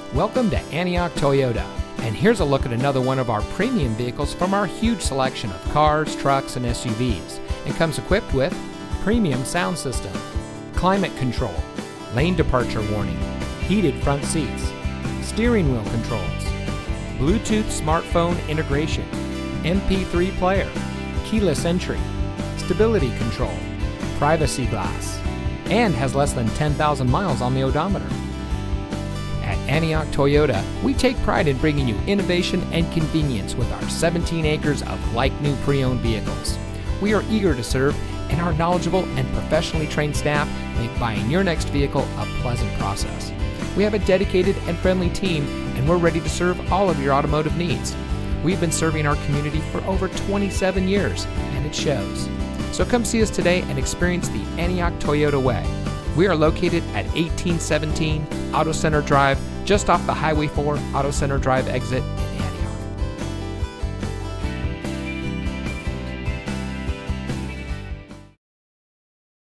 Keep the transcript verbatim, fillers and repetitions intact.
Welcome to Antioch Toyota, and here's a look at another one of our premium vehicles from our huge selection of cars, trucks, and S U Vs. It comes equipped with premium sound system, climate control, lane departure warning, heated front seats, steering wheel controls, Bluetooth smartphone integration, M P three player, keyless entry, stability control, privacy glass, and has less than ten thousand miles on the odometer. At Antioch Toyota, we take pride in bringing you innovation and convenience with our seventeen acres of like-new pre-owned vehicles. We are eager to serve, and our knowledgeable and professionally trained staff make buying your next vehicle a pleasant process. We have a dedicated and friendly team, and we're ready to serve all of your automotive needs. We've been serving our community for over twenty-seven years, and it shows. So come see us today and experience the Antioch Toyota way. We are located at eighteen seventeen Auto Center Drive, just off the Highway four Auto Center Drive exit